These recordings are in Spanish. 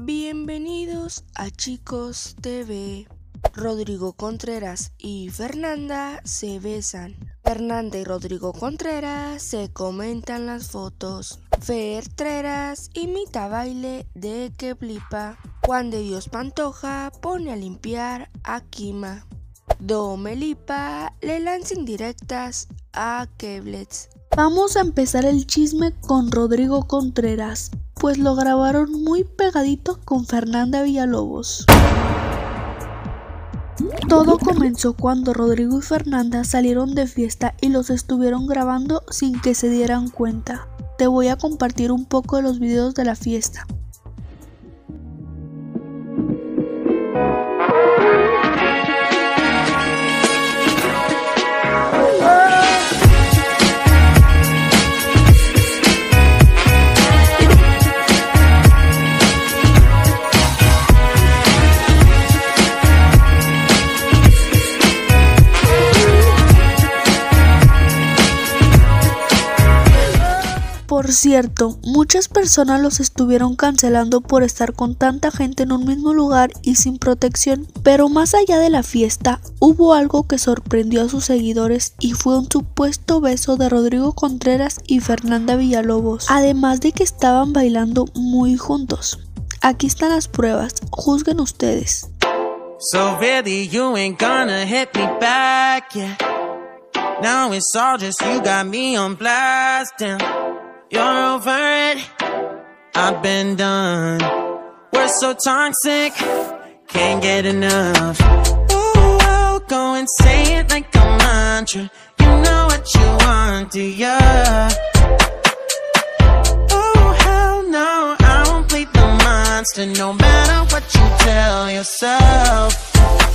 Bienvenidos a Chicos TV. Rodrigo Contreras y Fernanda se besan. Fernanda y Rodrigo Contreras se comentan las fotos. Fer Treras imita baile de Que Blipa. Juan de Dios Pantoja pone a limpiar a Kima. Domelipa le lanza indirectas a Keblets. Vamos a empezar el chisme con Rodrigo Contreras, pues lo grabaron muy pegadito con Fernanda Villalobos. Todo comenzó cuando Rodrigo y Fernanda salieron de fiesta y los estuvieron grabando sin que se dieran cuenta. Te voy a compartir un poco de los videos de la fiesta. Por cierto, muchas personas los estuvieron cancelando por estar con tanta gente en un mismo lugar y sin protección, pero más allá de la fiesta, hubo algo que sorprendió a sus seguidores y fue un supuesto beso de Rodrigo Contreras y Fernanda Villalobos, además de que estaban bailando muy juntos. Aquí están las pruebas, juzguen ustedes. So really you ain't gonna hit me back, yeah. Now it's all just you got me on blast, damn. You're over it, I've been done. We're so toxic, can't get enough. Ooh, I'll go and say it like a mantra. You know what you want, do ya? Oh, hell no, I won't play the monster, no matter what you tell yourself.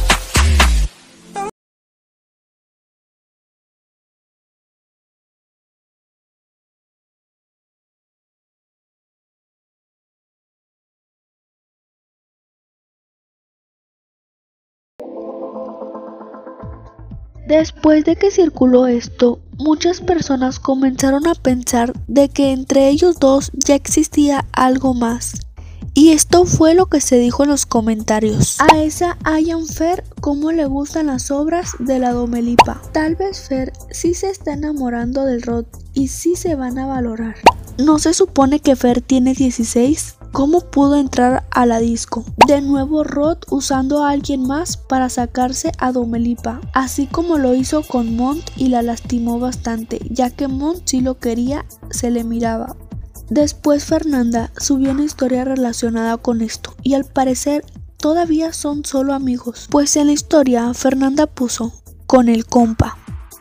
Después de que circuló esto, muchas personas comenzaron a pensar de que entre ellos dos ya existía algo más. Y esto fue lo que se dijo en los comentarios. A esa Ayan Fer cómo le gustan las obras de la Domelipa. Tal vez Fer sí se está enamorando del Rod y sí se van a valorar. ¿No se supone que Fer tiene 16? ¿Cómo pudo entrar a la disco? De nuevo Rod usando a alguien más para sacarse a Domelipa, así como lo hizo con Mont y la lastimó bastante, ya que Mont sí lo quería, se le miraba. Después Fernanda subió una historia relacionada con esto y al parecer todavía son solo amigos, pues en la historia Fernanda puso con el compa.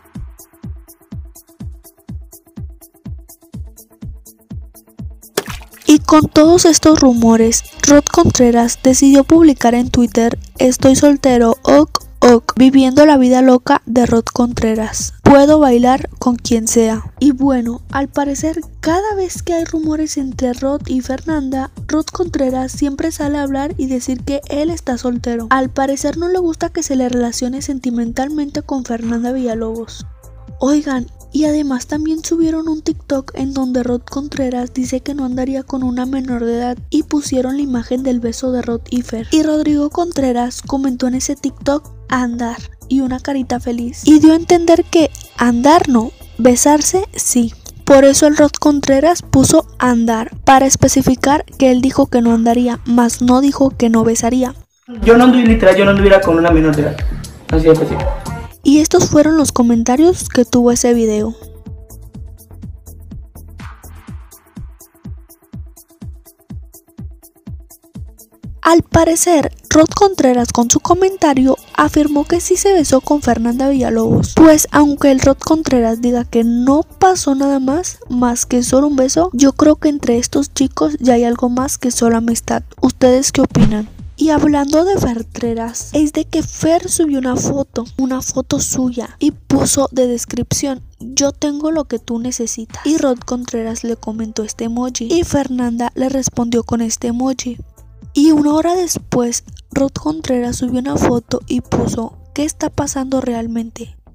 Y con todos estos rumores, Rod Contreras decidió publicar en Twitter: estoy soltero, ok, viviendo la vida loca de Rod Contreras. Puedo bailar con quien sea. Y bueno, al parecer cada vez que hay rumores entre Rod y Fernanda, Rod Contreras siempre sale a hablar y decir que él está soltero. Al parecer no le gusta que se le relacione sentimentalmente con Fernanda Villalobos. Oigan, y además también subieron un TikTok en donde Rod Contreras dice que no andaría con una menor de edad y pusieron la imagen del beso de Rod y Fer. Y Rodrigo Contreras comentó en ese TikTok andar y una carita feliz. Y dio a entender que andar no, besarse sí. Por eso el Rod Contreras puso andar, para especificar que él dijo que no andaría, mas no dijo que no besaría. Yo no anduviera con una menor de edad. Así de fácil. Y estos fueron los comentarios que tuvo ese video. Al parecer, Rod Contreras con su comentario afirmó que sí se besó con Fernanda Villalobos, pues aunque el Rod Contreras diga que no pasó nada más que solo un beso, yo creo que entre estos chicos ya hay algo más que solo amistad. ¿Ustedes qué opinan? Y hablando de Fer Treras, es de que Fer subió una foto suya y puso de descripción: yo tengo lo que tú necesitas. Y Rod Contreras le comentó este emoji y Fernanda le respondió con este emoji. Y una hora después, Rod Contreras subió una foto y puso: ¿qué está pasando realmente?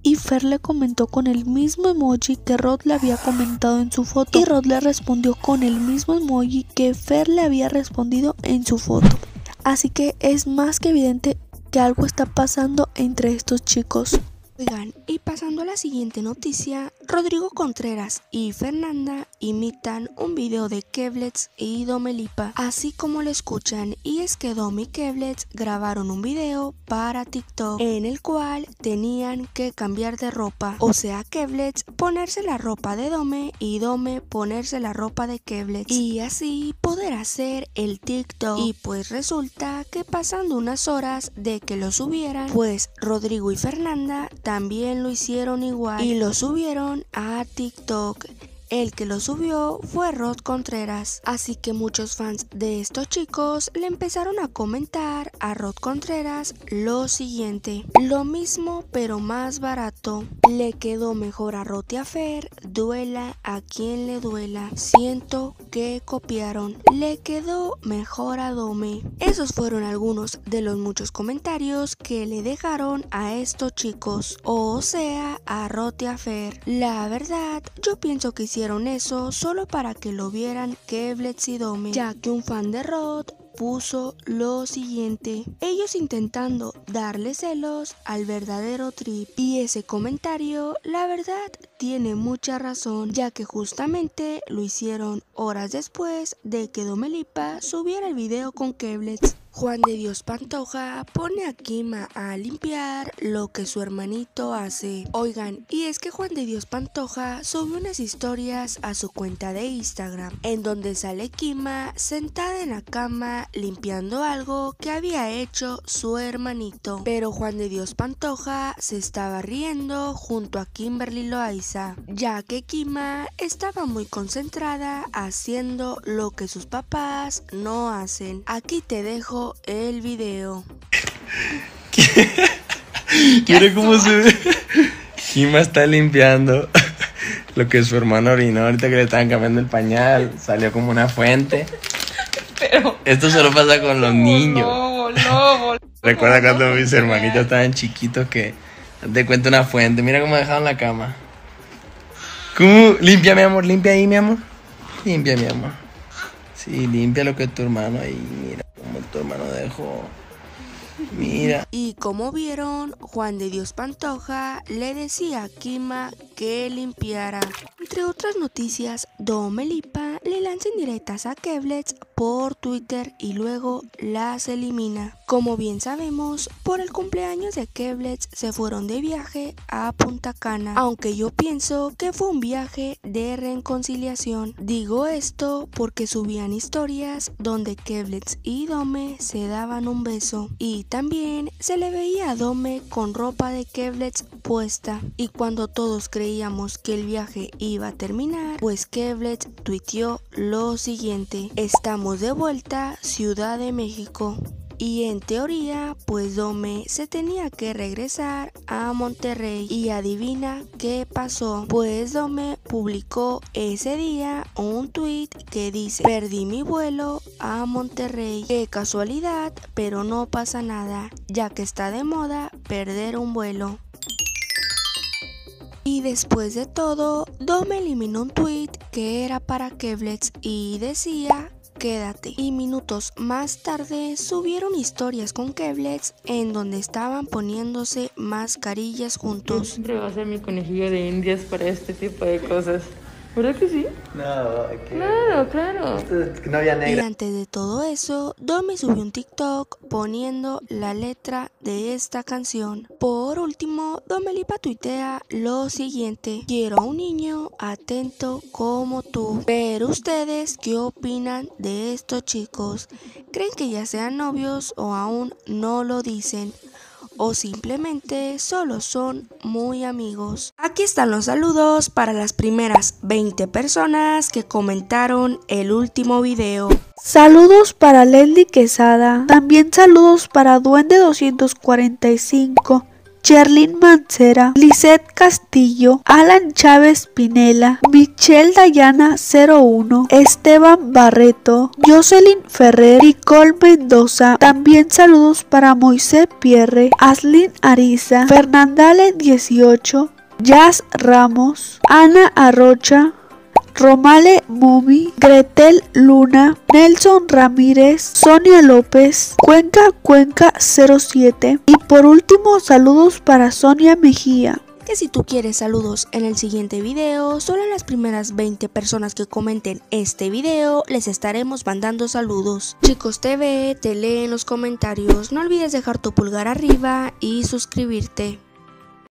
y Fer le comentó con el mismo emoji que Rod le había comentado en su foto y Rod le respondió con el mismo emoji que Fer le había respondido en su foto. Así que es más que evidente que algo está pasando entre estos chicos. Oigan, y pasando a la siguiente noticia, Rodrigo Contreras y Fernanda imitan un video de Kevletz y Domelipa, así como lo escuchan, y es que Dom y Kevletz grabaron un video para TikTok en el cual tenían que cambiar de ropa, o sea, Kevletz ponerse la ropa de Dome y Dome ponerse la ropa de Kevletz y así poder hacer el TikTok. Y pues resulta que pasando unas horas de que lo subieran, pues Rodrigo y Fernanda también lo hicieron igual y lo subieron a TikTok. El que lo subió fue Rod Contreras, así que muchos fans de estos chicos le empezaron a comentar a Rod Contreras lo siguiente: lo mismo pero más barato, le quedó mejor a Rod y a Fer, duela a quien le duela, siento que copiaron, le quedó mejor a Dome. Esos fueron algunos de los muchos comentarios que le dejaron a estos chicos, o sea, a Rod y a Fer. La verdad, yo pienso que hicieron eso solo para que lo vieran Kevletz y Dome, ya que un fan de Rod puso lo siguiente: ellos intentando darle celos al verdadero Trip. Y ese comentario, la verdad, tiene mucha razón, ya que justamente lo hicieron horas después de que Domelipa subiera el video con Kevletz. Juan de Dios Pantoja pone a Kima a limpiar lo que su hermanito hace. Oigan, y es que Juan de Dios Pantoja subió unas historias a su cuenta de Instagram, en donde sale Kima sentada en la cama limpiando algo que había hecho su hermanito. Pero Juan de Dios Pantoja se estaba riendo junto a Kimberly Loaiza, ya que Kima estaba muy concentrada haciendo lo que sus papás no hacen. Aquí te dejo el video. Mira cómo se ve. Kima está limpiando lo que su hermano orinó ahorita que le estaban cambiando el pañal. Salió como una fuente. Pero esto solo pasa con los niños. No. Recuerda cuando mis hermanitos estaban chiquitos que te cuento una fuente. Mira cómo dejaron la cama. ¿Cómo? Limpia, mi amor. Limpia ahí, mi amor. Limpia, mi amor. Sí, limpia lo que es tu hermano ahí. Mira cómo tu hermano dejó. Mira. Y como vieron, Juan de Dios Pantoja le decía a Kima que limpiara. Entre otras noticias, Domelipa le lanza indirectas a Kevletz por Twitter y luego las elimina. Como bien sabemos, por el cumpleaños de Kevletz se fueron de viaje a Punta Cana, aunque yo pienso que fue un viaje de reconciliación. Digo esto porque subían historias donde Kevletz y Dome se daban un beso, y también se le veía a Dome con ropa de Kevletz puesta. Y cuando todos creíamos que el viaje iba a terminar, pues Kevletz tuiteó lo siguiente: estamos de vuelta, Ciudad de México. Y en teoría, pues Dome se tenía que regresar a Monterrey. Y adivina qué pasó. Pues Dome publicó ese día un tweet que dice: perdí mi vuelo a Monterrey. Qué casualidad, pero no pasa nada, ya que está de moda perder un vuelo. Y después de todo, Dome eliminó un tweet que era para Kevletz y decía: quédate. Y minutos más tarde subieron historias con Kevletz en donde estaban poniéndose mascarillas juntos. Siempre va a ser mi conejillo de indias para este tipo de cosas. ¿Verdad que sí? No, Claro. no había Y negra. antes de todo eso, Dome subió un TikTok poniendo la letra de esta canción. Por último, Domelipa tuitea lo siguiente: quiero a un niño atento como tú. Pero ustedes, ¿qué opinan de estos chicos? ¿Creen que ya sean novios o aún no lo dicen? ¿O simplemente solo son muy amigos? Aquí están los saludos para las primeras 20 personas que comentaron el último video. Saludos para Leslie Quesada, también saludos para Duende 245, Cherlyn Mancera, Lisette Castillo, Alan Chávez Pinela, Michelle Dayana 01, Esteban Barreto, Jocelyn Ferrer, Nicole Mendoza. También saludos para Moisés Pierre, Aslin Ariza, Fernandale 18, Jazz Ramos, Ana Arrocha, Romale Mumi, Gretel Luna, Nelson Ramírez, Sonia López, Cuenca 07 y por último saludos para Sonia Mejía. Que si tú quieres saludos en el siguiente video, solo a las primeras 20 personas que comenten este video les estaremos mandando saludos. Chicos TV te lee en los comentarios, no olvides dejar tu pulgar arriba y suscribirte.